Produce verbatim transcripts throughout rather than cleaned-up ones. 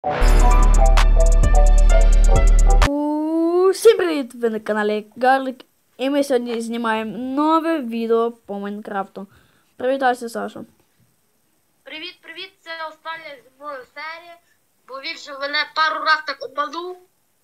Усім привіт! Ви на каналі Гарлік. І ми сьогодні знімаємо нове відео по Майнкрафту. Привітайся, Саша. Привіт, привіт! Це остання зі мною серія, бо він же мене пару раз так обманув.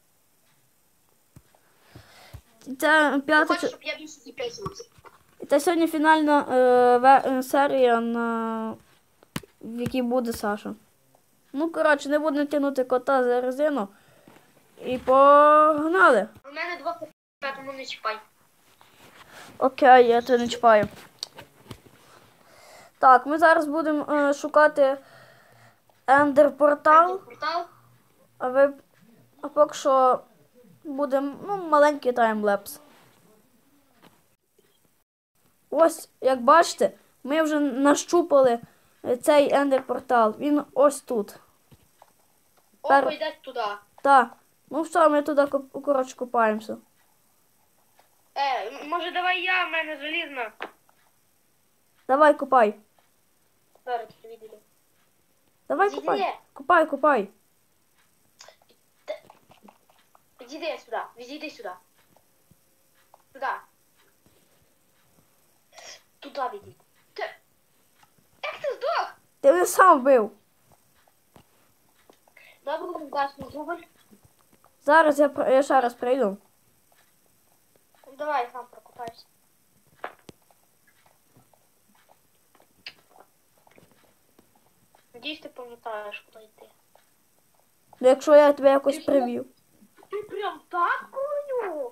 Це п'ята Хочу, щоб я більше записувався. Це сьогодні фінальна е, ве... серія, на... в якій буде Саша. Ну, коротше, не буду тягнути кота за резину. І погнали! У мене два кота, тому не чіпай. Окей, я тебе не чіпаю. Так, ми зараз будемо е, шукати ендер-портал. Портал? А ви... А поки що буде ну, маленький таймлепс. Ось, як бачите, ми вже нащупали цей ендер-портал. Він ось тут. О, Пер... йде туди. Так. Ну все, ми туди, коротше, купаємося. Е, може давай я, в мене залізна. Давай, купай. Зараз ти відійди. Давай, Відійди. купай. Купай, купай. Відійди сюди, відійди сюди. Сюди. Туди відійди. Ти... Як ти здох? Ти мене сам вбив. Добре, не даш на зубель. Зараз я, я ще раз прийду. Давай, сам прокопайся. Надіюсь, ти пам'ятаєш, куди йти. Ну, якщо я тебе якось привів. Ти прям так коню?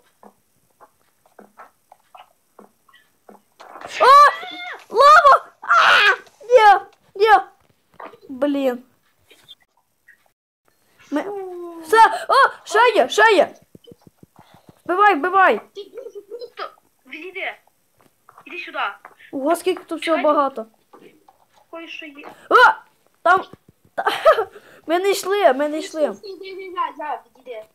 О! Лава! А! Ні! Ні! Блін. Ми... Все! О! Ще є! Ще є! Вбивай, вбивай! Ти дуже просто відійди. Іди сюди. Ого, скільки тут всього багато. Ой, що є. О! Там... Та- Ми не йшли, ми не йшли. Відійди.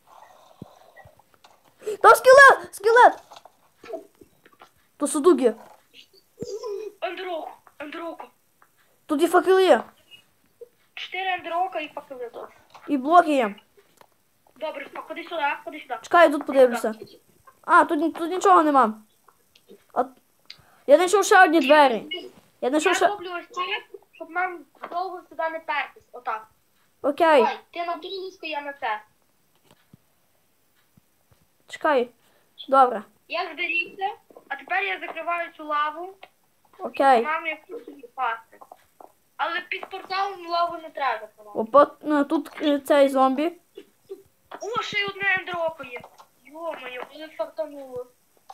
Там скелет! Скелет! То судуги. Андроку, андроку. Тут і факели є. Чотири андрока і факели тут. І блоки є. Добре, ходи сюди, ходи сюди. Чекай, я тут подивлюся. А, тут, ні- тут нічого нема. А... Я знайшов ще одні двері. Я знайшов Я ще... роблю ось це, щоб нам довго сюди не пертись. Отак. Окей. Ой, ти на ту ліску, я на це. Чекай. Добре. Я зберігся, а тепер я закриваю цю лаву. Окей. Нам як тут собі пасти. Але під порталом лаву не треба закривати. Опа, ну, тут е, цей зомбі. О, ще й одне ендроко є. Йо-моє, коли фартануло.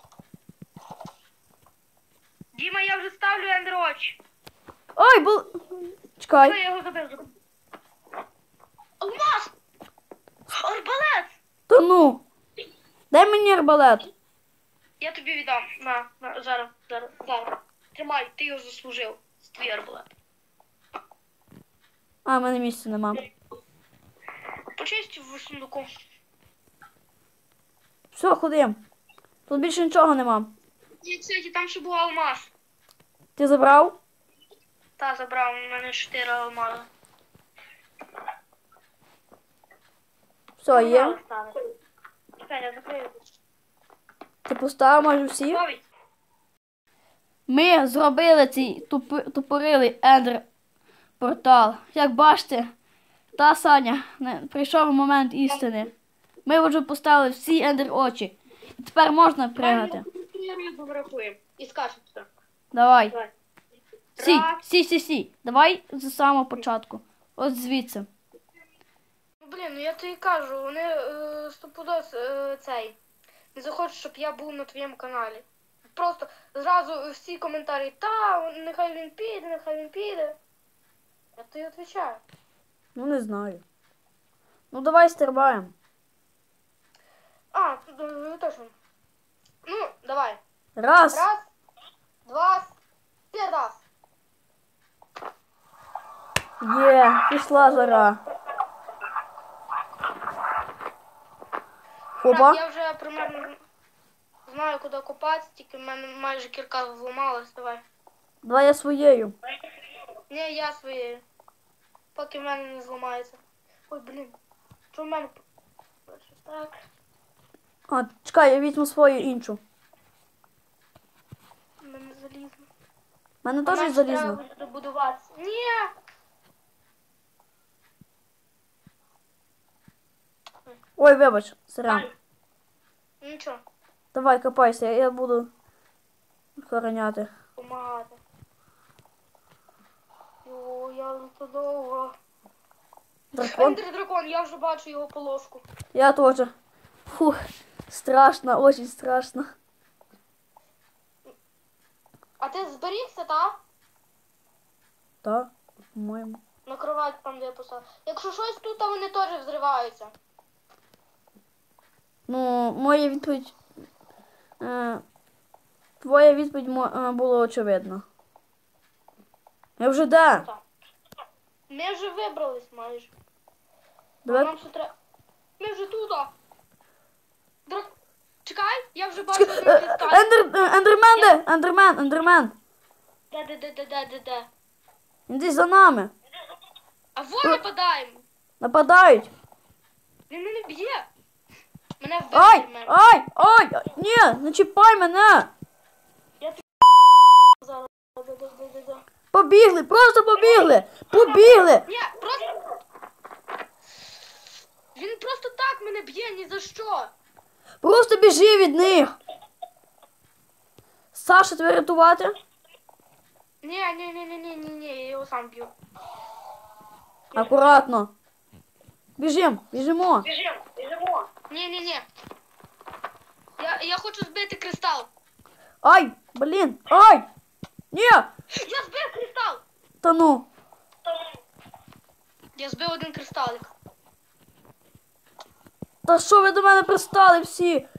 Діма, я вже ставлю ендроч. Ой, бул... Що Чекай. я його забив? забив. Алмаз! Арбалет! Та ну. Дай мені арбалет. Я тобі віддам. На, на, зараз, зараз, зараз. Тримай, ти його заслужив. Це твій арбалет. А, в мене місця нема. Почистив в сундуку. Все, ходим. Тут більше нічого нема. Ні, кстати, там ще був алмаз. Ти забрав? Та, забрав, у мене чотири алмази. Все, є. Чекай, я закрию. Ти поставив майже всі? Готовий? Ми зробили цей тупи, тупорилий ендер портал. Як бачите, та Саня, не, прийшов момент істини. Ми вже поставили всі ендер очі. І тепер можна пригати. Ми рахуємо. І скажемо туди. Давай. Давай. Сі, Раз. сі, сі, сі. Давай з самого початку. Ось звідси. Ну, блін, ну я тобі кажу, вони е, стопудос е, цей. Не захочуть, щоб я був на твоєму каналі. Просто зразу всі коментарі, та, нехай він піде, нехай він піде. Я тобі відповідаю. Ну не знаю. Ну давай стрибаємо. А, е, точно. Ну, давай. Раз. Раз, два, три, раз. Є, пішла жара. Опа. Так, я вже примерно знаю, куди копатися, тільки в мене майже кірка зламалась, давай. Давай я своєю. Ні, я своєю. Поки в мене не зламається. Ой, блін. Що в мене? Так. А, чекай, я візьму свою іншу. У мене залізно. У мене А теж нам залізно. треба добудуватися. Ні! Ой, вибач, сорян. Ай. Нічого. Давай, копайся, я буду охороняти. Помагати. О, я тут довго. Дракон? Ендер дракон, я вже бачу його полоску. Я тоже. Фух, страшно, очень страшно. А ти зберігся, так? Да, по-моєму. На кровать там, де я поставив. Якщо щось тут, то вони теж взриваються. Ну, моя відповідь... Е, твоя відповідь мо- е, була очевидна. Я вже де? Так. Ми вже вибрались майже. А Давай. нам ще треба... Ми вже тут. а. Драк... Чекай, я вже бачу Чекай, один е, кристаль. Ендер, е, ендермен де? Ендермен, ендермен. Де, де, де, де, де, де, де? Він десь за нами. А вон нападаємо. Нападають. Він мене б'є. Мене вбив. Ай, мене. ай, ай, ні, не чіпай мене. Зараз. Де, де, де, де, де. Побігли, просто побігли. Побігли. Ні, просто... Він просто так мене б'є, ні за що. Просто біжи від них. Саша, тебе рятувати? Ні, ні, ні, ні, ні, ні, ні, я його сам б'ю. Акуратно. Біжим, біжимо. Біжимо, біжимо. Ні, ні, ні. Я, я хочу збити кристал. Ай, блін, ай. Ні, Я збив кристал. та ну. Я збив один кристалик. Та що ви до мене пристали всі?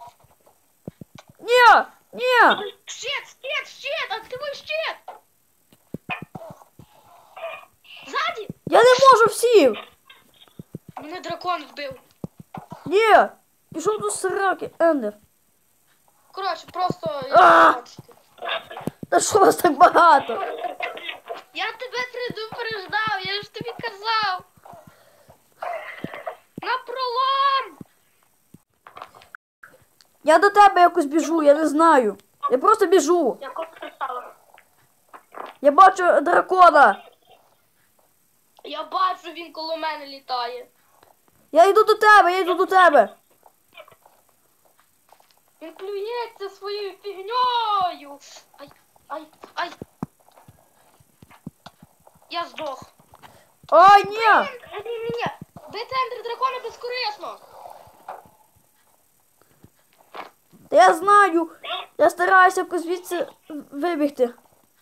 Ні, ні. Щит, щит, щит, активуй щит. Ззаді. Я не можу всіх. Мене дракон вбив. Ні. Пішов до сраки, Ендер. Коротше, просто... А! Я, Та що вас так багато? я тебе предупреждав, я ж тобі казав. На пролом. Я до тебе якось біжу, я не знаю. Я просто біжу. Якого кристала? Я бачу дракона. Я бачу, він коло мене літає. Я йду до тебе, я йду до тебе. Він плюється своєю фігньою. Ай, ай, ай. Я здох. Ай, ні. Ні, ні, ні. Бити ендер дракона безкорисно. Та я знаю. Я стараюся якось звідси вибігти.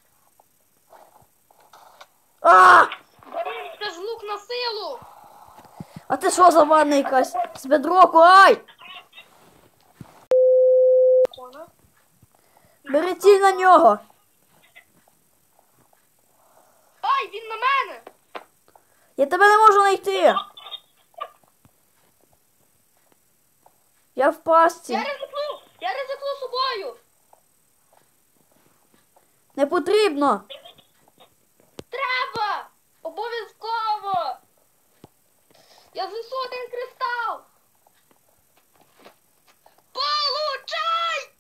А! Це ж лук на силу. А ти що за ванна якась? З бедроку, ай! Бери ціль на нього. Ай, він на мене. Я тебе не можу знайти. Я в пастці. Я ризикну. Я ризикну собою. Не потрібно. Треба. Обов'язково. Я знесу один кристал. Получай!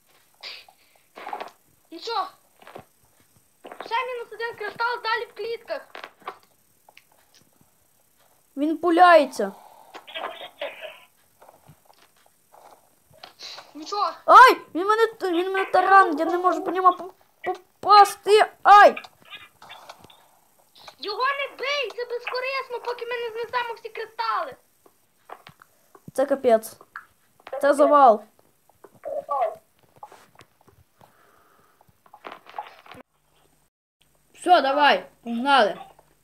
Нічого. Ще мінус один кристал, далі в клітках. Він пуляється. Нічого. Ай! Він мене, він мене таранить, я не можу по ньому по- попасти. Ай! Його не бий, це безкорисно, поки ми не знесемо всі кристали. Це капець. Це завал. Все, давай, погнали.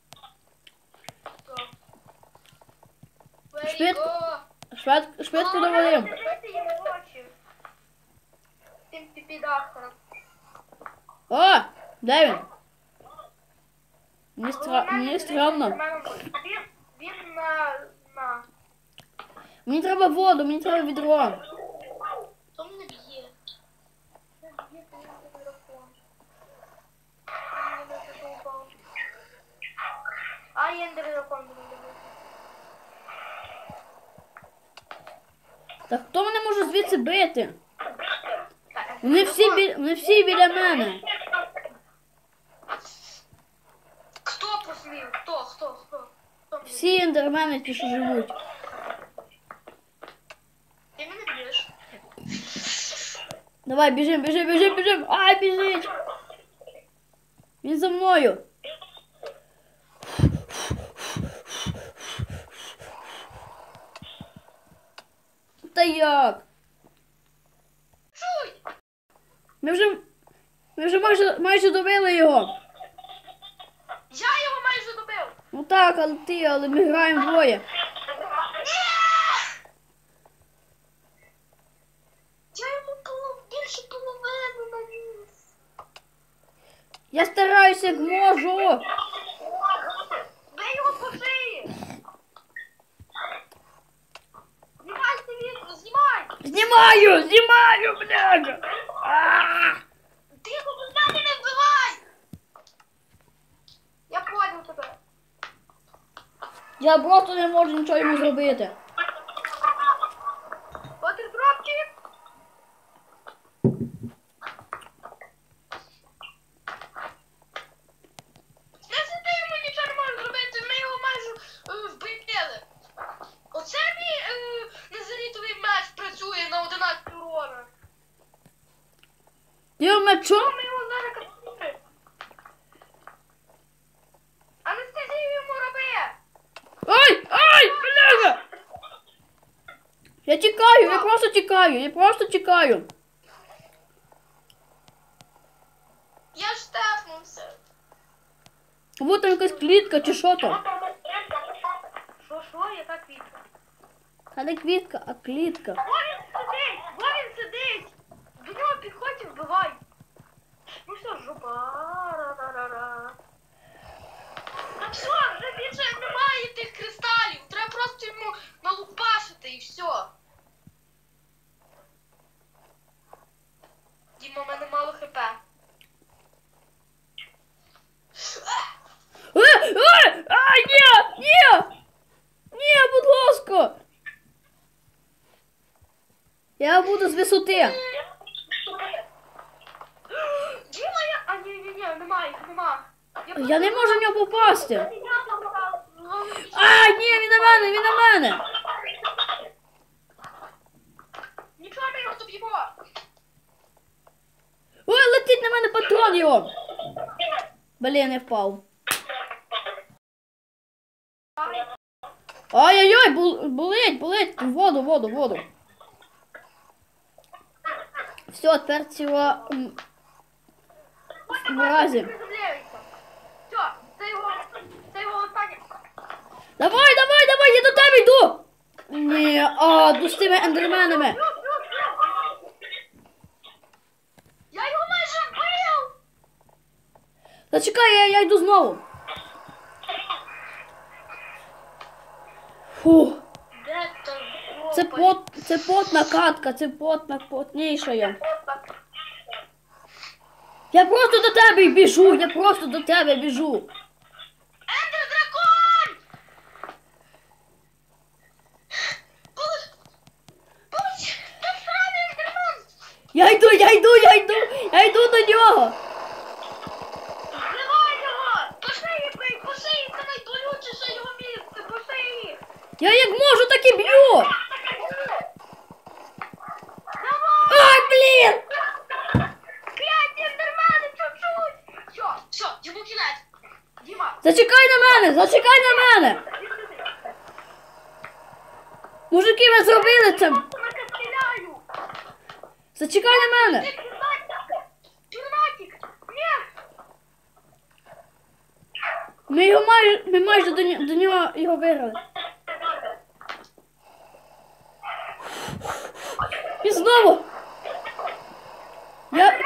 Швидко. Швидко, швидко довалим. Тим піпідахом. О, де він? Мені, стра... Мені стрьомно. Він, він на... на... Мені треба воду, мені треба відро. То мене б'є. Б'є, то я тебе рахую. А, ендер дракон буде дивитися. Та хто мене може звідси бити? Вони всі, бі... Вони всі біля мене. Хто посмів? Хто? Хто? Хто? Хто мені? Всі ендермени ті, що живуть. Ти мене б'єш? Давай, біжим, біжим, біжим, біжим. Ай, біжить. Він за мною. Та як? Чуй! Ми вже, ми вже майже, майже добили його. Я його майже добив! Ну так, але ти, але ми граємо двоє. Я йому полов... більше половину наніс. Я стараюся, як можу. Бей його по шиї! Знімайте відео, знімай! Знімаю, знімаю, бляга. А! Ти його без мене не вбивай! Я понял тебе. Я просто не можу нічого йому зробити. Ватердропчик! Якщо ти йому нічого не можеш зробити, ми його майже е, вбили. Оце мій е, незарітовий меч працює на одинадцять урона. Ти мечом? Ми його зараз катуємо. Анестезію йому роби! Ай, ай, бляга! Я тікаю, я просто тікаю, я просто тікаю. Я ж степнувся. Вот там якась клітка чи що там. Що, що? Яка квітка? Та не квітка, а клітка. Во він сидить! Во він сидить! До нього підходь і вбивай! Ну все, жопа. Ра-ра-ра-ра. Та все, вже більше немає тих кристалів. Треба просто йому налупашити і все. Діма, в мене мало хп. Е, е, а, ні, ні! Ні, будь ласка! Я буду з висоти. Діма, я... А, ні, ні, ні, немає їх, нема. Я не можу в нього попасти. А, ні, він на мене, він на мене. Нічого, ми його доб'ємо. Ой, летить на мене патрон його. Блін, я впав. Ай-яй-яй, бу- болить, болить. В воду, воду, воду. Все, тепер ціла м, в разі. Все, це його, це його останнє. Давай, давай, давай, я до тебе йду. Ні, а, ну з тими ендерменами. Я його майже вбив! Зачекай, я, я йду знову. Фух. Де то? Це пот, це потна катка, це потна, потніша я. Я просто до тебе й біжу, я просто до тебе біжу. Ендер дракон! Полиш! Полиш! Там сраний ендерман! Я йду, я йду, я йду, я йду до нього. Вбивай його! По шиї бий, по шиї, це найболючіше його місце, по шиї! Я як можу, так і б'ю. Давай! Ай, блін! П'ять ендермани, чуть-чуть! Все, все, йому кінець! Діма! Зачекай на мене, зачекай на мене. Мужики, ви зробили це. Стріляю! Зачекай на мене. Пірнатик! Ні! Ми його майже, ми майже до, нього- до нього його виграли. І знову. Я...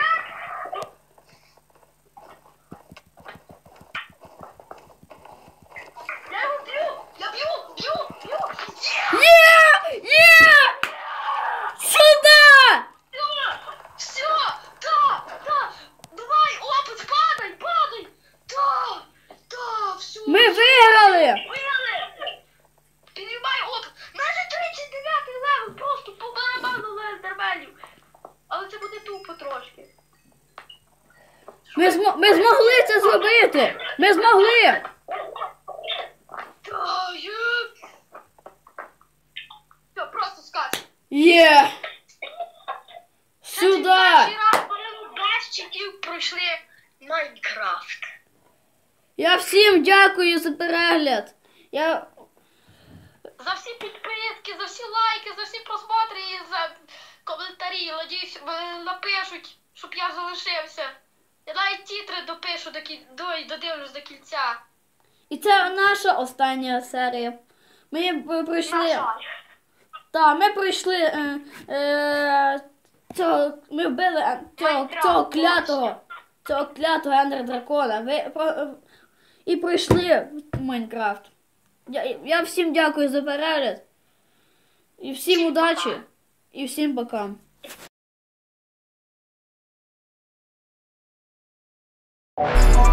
Я його б'ю! Я б'ю! Б'ю! Б'ю! Є! Є! Сюди! Все! Все! Да! Да! Давай! Опит! Падай! Падай! Да! Да! Все! Ми виграли! Виграли! Піднімай опит! У мене тридцять дев'ятий левел! Просто побачив! тупо трошки. Ми, змо... Ми змогли це зробити! Ми змогли! Та, є. Все, просто скач. Є! Сюди! Перший раз ми без чеків пройшли Майнкрафт. Я всім дякую за перегляд. Я... За всі підписки, за всі лайки, за всі просмотри і за коментарі. Надіюсь, е, напишуть, щоб я залишився. Я навіть тітри допишу до кін... до... додивлюсь до кінця. І це наша остання серія. Ми е, пройшли... На жаль. Так, ми пройшли... Е, е, цього... Ми вбили е, цього, Майнкрафт, цього клятого... Цього клятого ендер дракона. Ви, про, і пройшли в Майнкрафт. Я, я всім дякую за перегляд. І всім Всім удачі. пока. І всім пока. Thank you.